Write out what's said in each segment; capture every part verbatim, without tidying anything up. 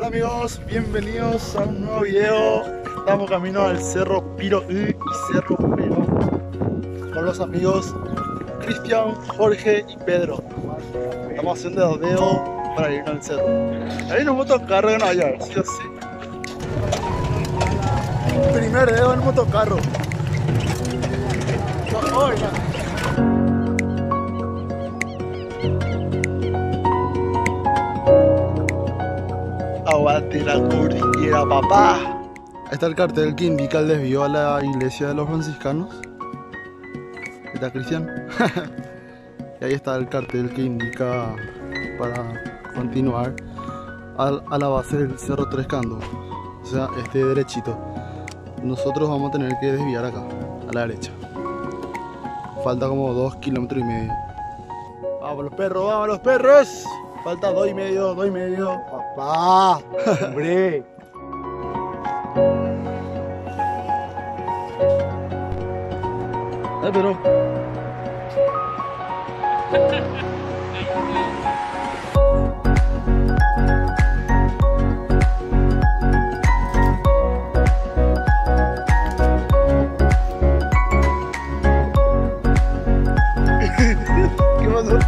Amigos, bienvenidos a un nuevo video. Estamos camino al Cerro Piro y Cerro Pero con los amigos Cristian, Jorge y Pedro. Estamos haciendo dedo para ir al cerro. Hay un motocarro que no hay, sí o sí. Primer dedo en motocarro. No, oiga. Aguante la cordillera, papá. Ahí está el cartel que indica el desvío a la iglesia de los franciscanos. Ahí está Cristian. Y ahí está el cartel que indica para continuar a, a la base del Cerro Tres Cantos. O sea, este derechito. Nosotros vamos a tener que desviar acá, a la derecha. Falta como dos kilómetros y medio. Vamos los perros, vamos los perros. Falta dos y medio, dos y medio. Papá, hombre. Eh, pero. ¿Qué pasó?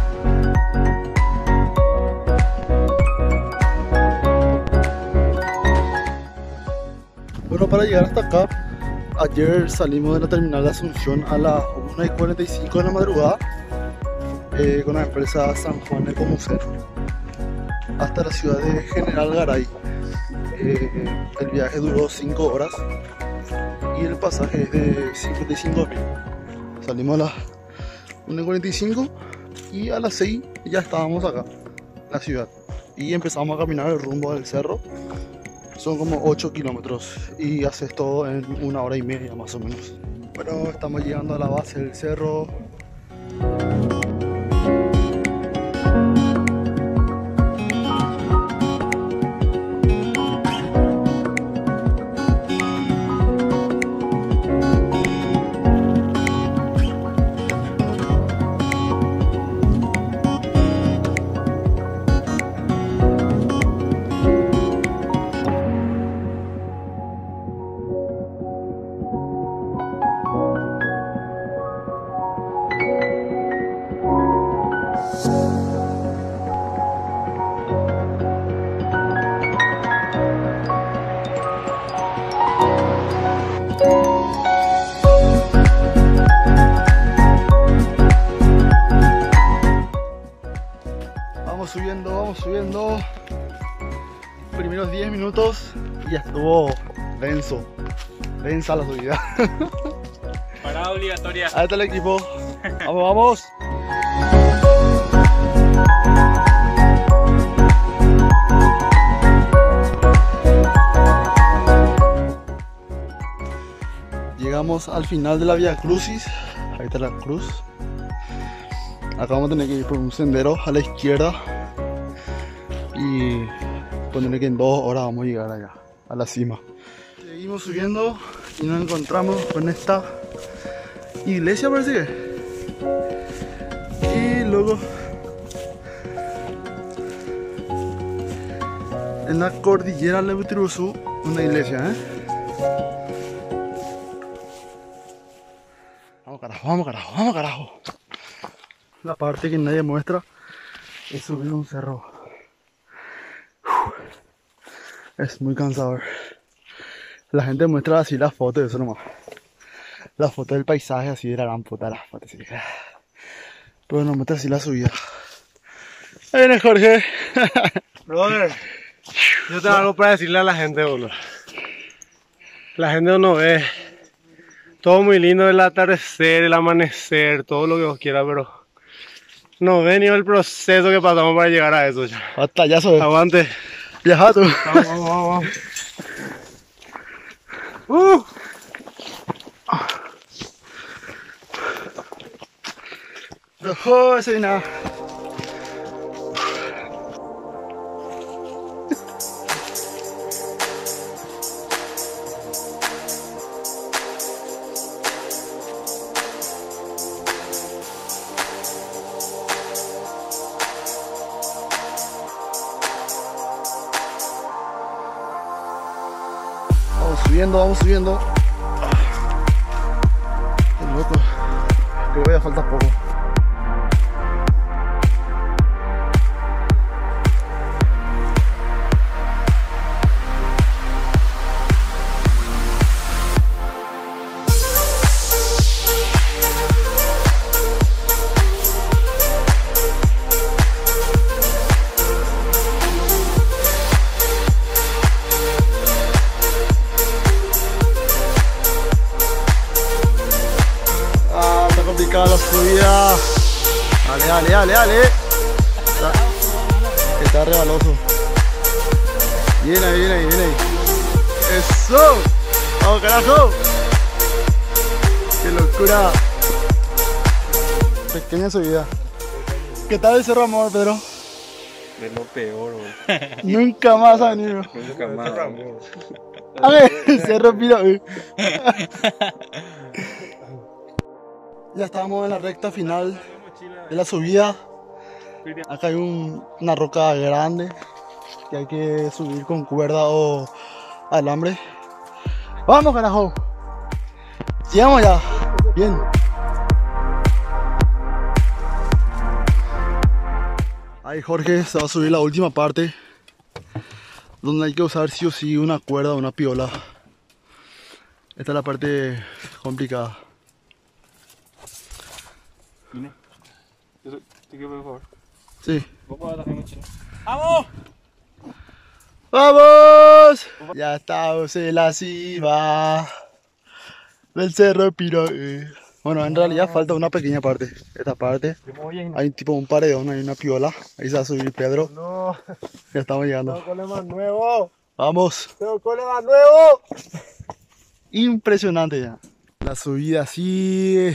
Bueno, para llegar hasta acá, ayer salimos de la terminal de Asunción a las una y cuarenta y cinco de la madrugada eh, con la empresa San Juan Ecomuseo hasta la ciudad de General Garay. Eh, el viaje duró cinco horas y el pasaje es de cincuenta y cinco mil. Salimos a las una y cuarenta y cinco y a las seis ya estábamos acá, en la ciudad, y empezamos a caminar el rumbo del cerro. Son como ocho kilómetros y haces todo en una hora y media más o menos. Bueno, estamos llegando a la base del cerro. Vamos subiendo, vamos subiendo. Primeros diez minutos y ya estuvo denso. Densa la subida. Parada obligatoria. Ahí está el equipo. Vamos, vamos. Llegamos al final de la Vía Crucis. Ahí está la cruz. Acá vamos a tener que ir por un sendero a la izquierda y ponerle que en dos horas vamos a llegar allá, a la cima. Seguimos subiendo y nos encontramos con esta iglesia, parece que. Y luego en la cordillera de Butiruzú, una iglesia, ¿eh? Vamos carajo, vamos carajo, vamos carajo. La parte que nadie muestra es subir un cerro. Uf, es muy cansador. La gente muestra así las fotos, eso nomás. La foto del paisaje así de la gran puta, las fotos así. Pero no muestra así la subida. Ahí viene Jorge. Brother, yo tengo algo para decirle a la gente, boludo. La gente no ve. Todo muy lindo, el atardecer, el amanecer, todo lo que vos quieras, pero no ve ni el proceso que pasamos para llegar a eso ya. Hasta ya soy. Aguante. Viaja tú. Vamos, vamos, vamos. Uh. Oh, ese nada. Vamos subiendo, vamos subiendo. Qué loco. Creo que ya falta poco. La subida. Dale, dale, dale, dale. Está, está rebaloso. Viene ahí, viene ahí, viene ahí. Eso. Vamos, carajo. Qué locura. Pequeña subida. ¿Qué tal el Cerro Amor, Pedro? De lo peor, bro. Nunca más ha venido. Nunca más. A ver, el Cerro Piro. Ya estamos en la recta final de la subida. Acá hay un- una roca grande que hay que subir con cuerda o alambre. ¡Vamos, carajo! Llegamos ya. Bien. Ahí Jorge se va a subir la última parte, donde hay que usar sí o sí una cuerda o una piola. Esta es la parte complicada. ¿Te quiero, por favor? Sí. ¿Vos podés bajar mi mochila? ¡Vamos! ¡Vamos! Ya estamos en la cima del Cerro Piro. Bueno, en realidad falta una pequeña parte. Esta parte. Hay tipo un paredón, hay una piola. Ahí se va a subir Pedro. No, Ya estamos llegando. tengo cole más nuevo. Vamos. Tengo cole más nuevo. Impresionante ya. La subida así.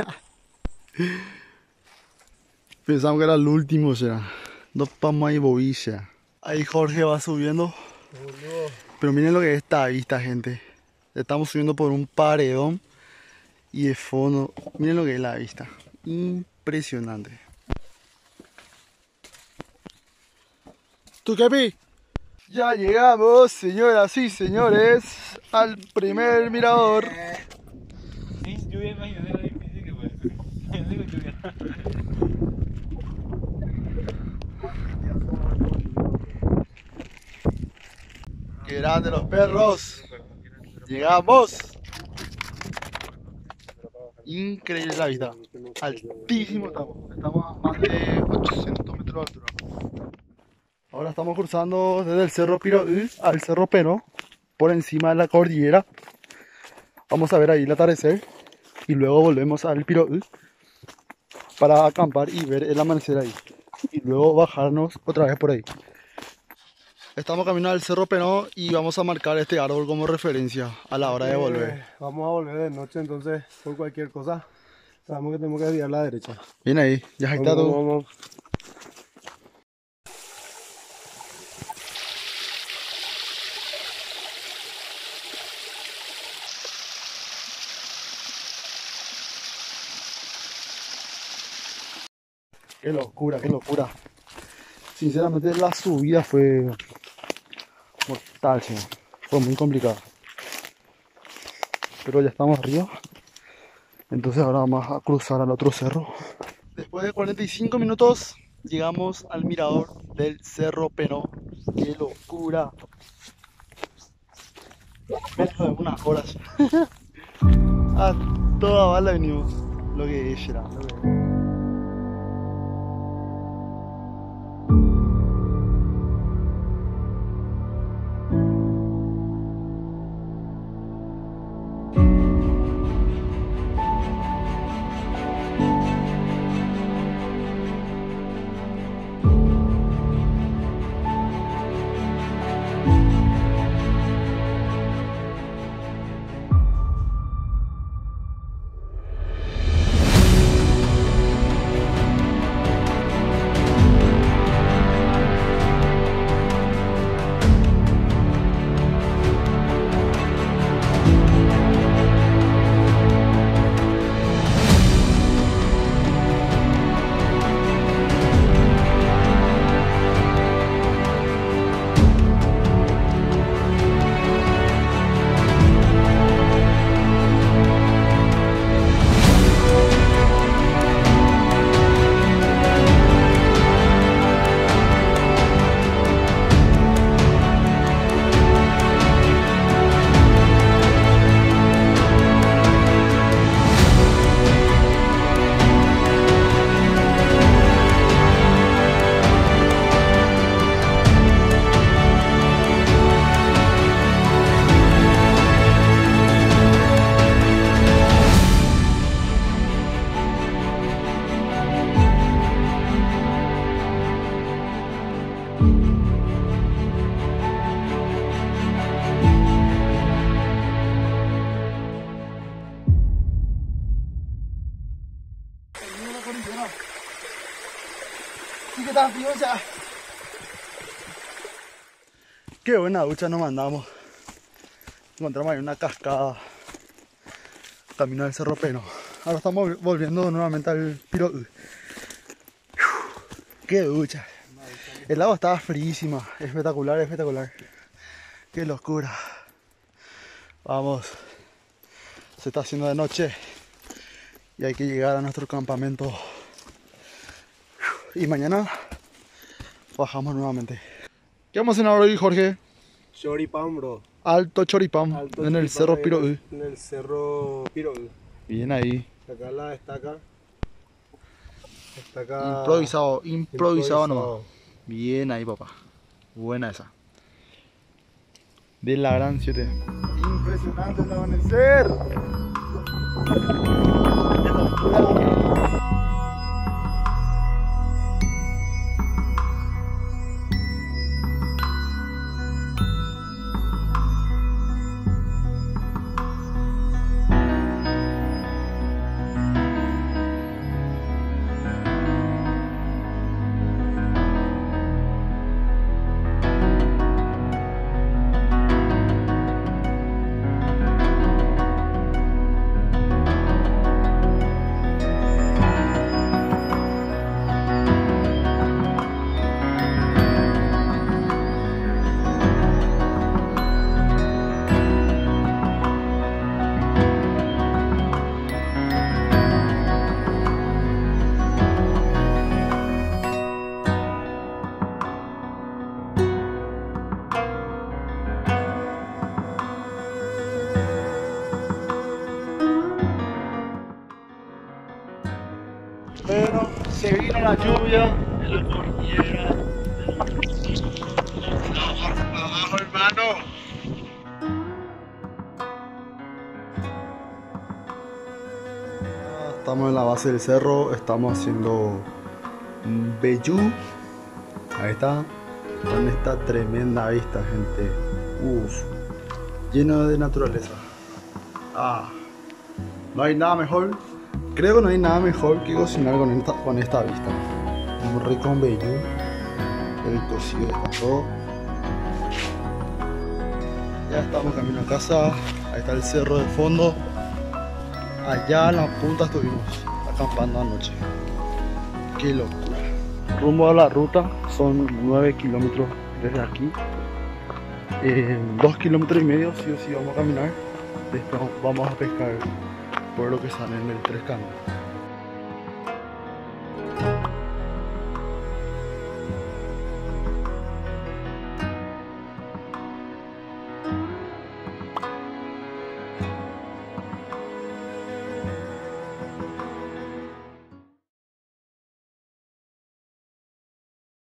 Pensamos que era el último ya. No vamos ahí bobilla. Ahí Jorge va subiendo. Pero miren lo que es esta vista, gente. Estamos subiendo por un paredón. Y de fondo, miren lo que es la vista. Impresionante. ¿Tú qué pi? Ya llegamos, señoras y señores, al primer mirador. Sin lluvia, imagínate lo difícil que fue. Imagínate con lluvia. ¡Qué grande los perros! ¡Llegamos! Increíble la vista. Altísimo estamos. Estamos a más de ochocientos metros de altura. Ahora estamos cruzando desde el Cerro Piro al Cerro Peno, por encima de la cordillera. Vamos a ver ahí el atardecer. Y luego volvemos al Piro para acampar y ver el amanecer ahí. Y luego bajarnos otra vez por ahí. Estamos caminando al Cerro Peno y vamos a marcar este árbol como referencia a la hora de volver. Eh, vamos a volver de noche, entonces, por cualquier cosa, sabemos que tenemos que desviar a la derecha. Viene ahí, ya está Vamos, tú. vamos. Qué locura, qué locura. Sinceramente la subida fue mortal, sí. Fue muy complicada. Pero ya estamos arriba. Entonces ahora vamos a cruzar al otro cerro. Después de cuarenta y cinco minutos llegamos al mirador del Cerro Peno. ¡Qué locura! Menos de unas horas. A toda bala venimos. Lo que es, era, lo que es. que está frío ya. Qué buena ducha nos mandamos. Encontramos ahí una cascada. Camino del Cerro Peno. Ahora estamos volviendo nuevamente al Piro'u. Qué ducha. El agua estaba fríísima. Espectacular, espectacular. Qué locura. Vamos. Se está haciendo de noche. Y hay que llegar a nuestro campamento. Y mañana bajamos nuevamente. ¿Qué vamos a hacer ahora hoy, Jorge? Choripán, bro. Alto choripán Alto en el choripán Cerro ahí Piro'u. En el Cerro Piro'u. Bien ahí. Acá la estaca. Estaca. Improvisado, improvisado nomás. improvisado. Bien ahí, papá. Buena esa. De la gran siete. Impresionante el amanecer. Pero se vino la lluvia en la cordillera. Abajo, hermano. Estamos en la base del cerro, estamos haciendo un vellú. Ahí está, con esta tremenda vista, gente. Uf, lleno de naturaleza. Ah, no hay nada mejor. Creo que no hay nada mejor que cocinar con esta, con esta vista. Un rico un vellú. El cocido está todo. Ya estamos camino a casa. Ahí está el cerro de fondo. Allá en la punta estuvimos acampando anoche. Qué locura. Rumbo a la ruta son nueve kilómetros desde aquí. Eh, dos kilómetros y medio sí o sí vamos a caminar. Después vamos a pescar por lo que sale en el Tres Cantos.